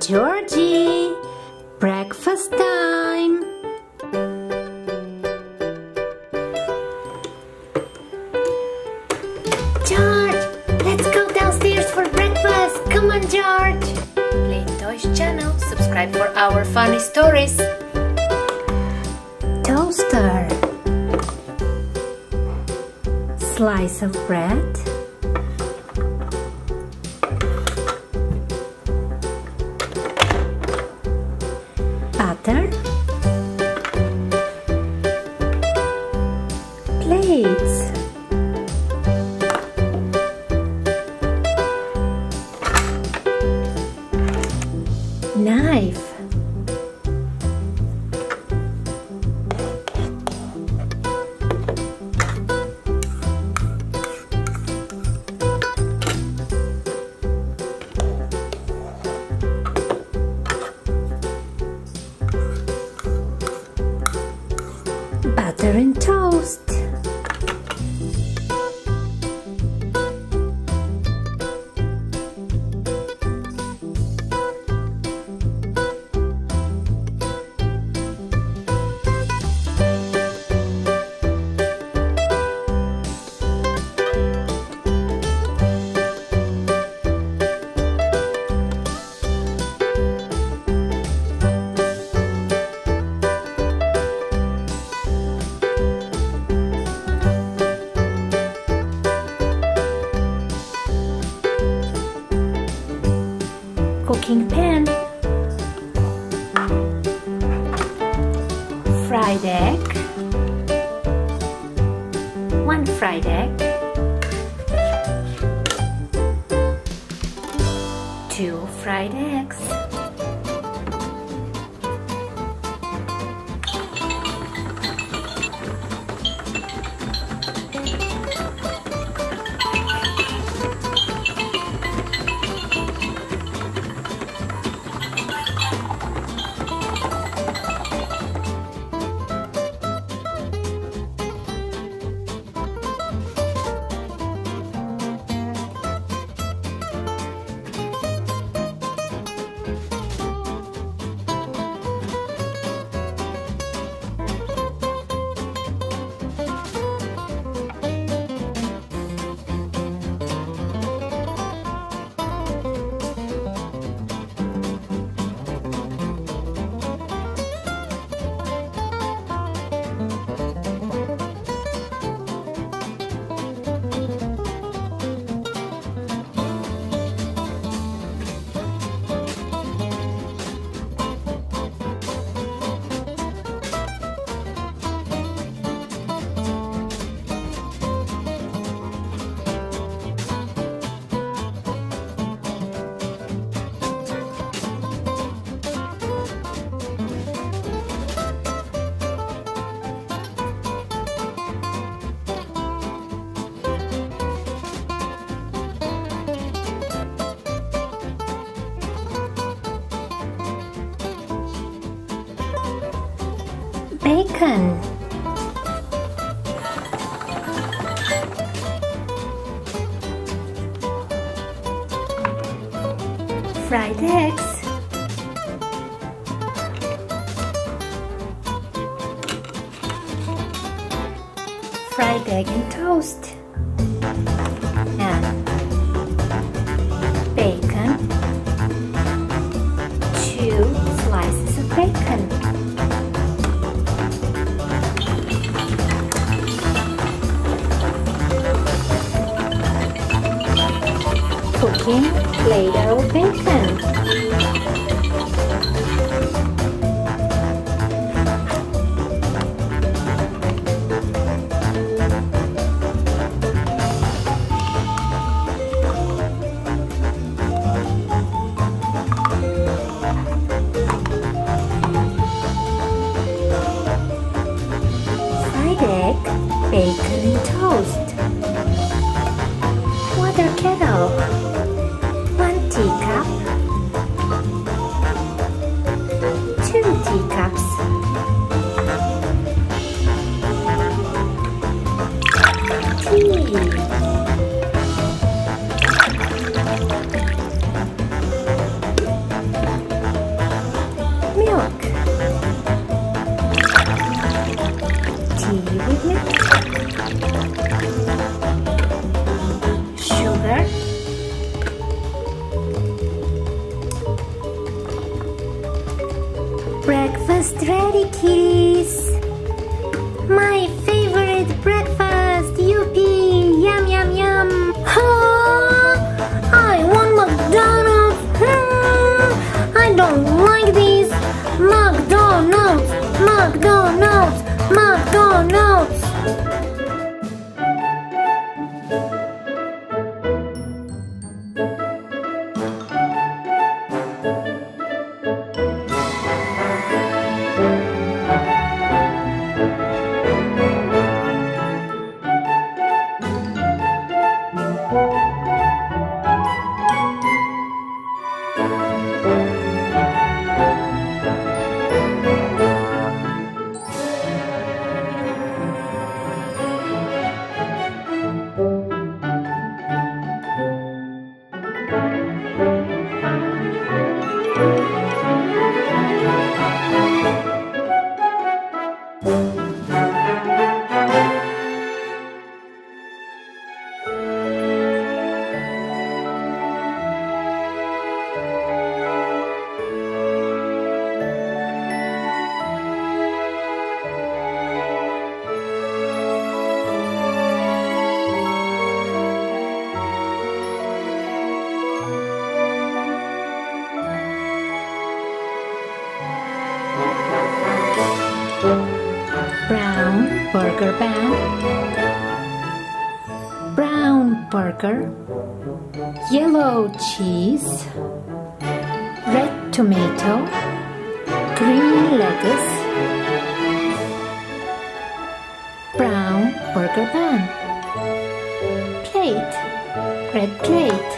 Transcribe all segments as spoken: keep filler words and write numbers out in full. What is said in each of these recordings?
Georgie, breakfast time. George, let's go downstairs for breakfast. Come on, George. Play Toys channel. Subscribe for our funny stories. Toaster. Slice of bread. Butter. Plates. Knife. Butter and toast. Cooking pan. Fried egg. One fried egg. Two fried eggs. Bacon. Fried eggs. Fried egg and toast. And bacon. Two slices of bacon. Cooking Play-Doh bacon. Fried egg, bacon and toast. Water kettle. One teacup. Two teacups. Tea. breakfast ready, kitties. My favorite breakfast. Yuppie! Yum yum yum! Huh? I want McDonald's! Hmm. I don't like this! McDonald's! McDonald's! McDonald's! Brown burger bun, brown burger, yellow cheese, red tomato, green lettuce, brown burger bun, plate, red plate.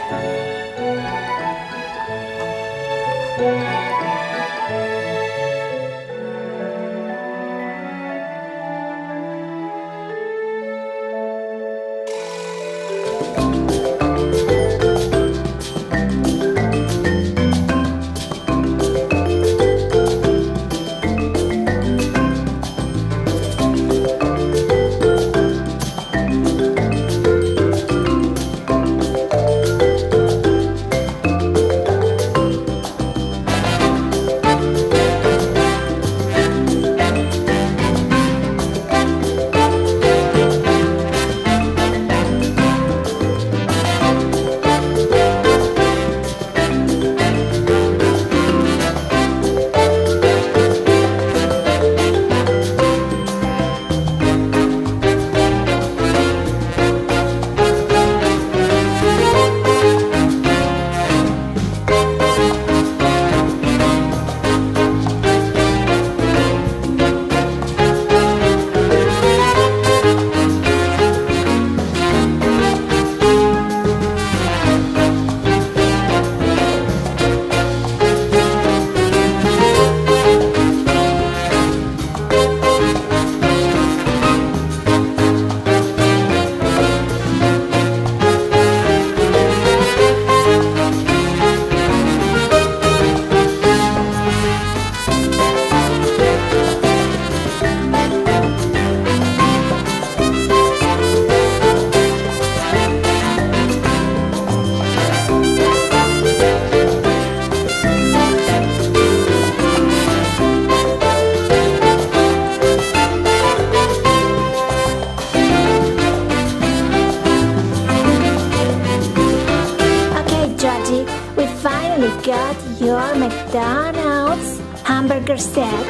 Got your McDonald's hamburger set.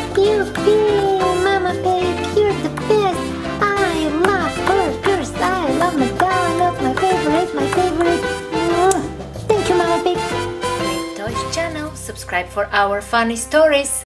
Yippee! Mama Pig, you're the best. I love burgers. I love McDonald's. My favorite, my favorite. Thank you, Mama Pig. Toys channel. Subscribe for our funny stories.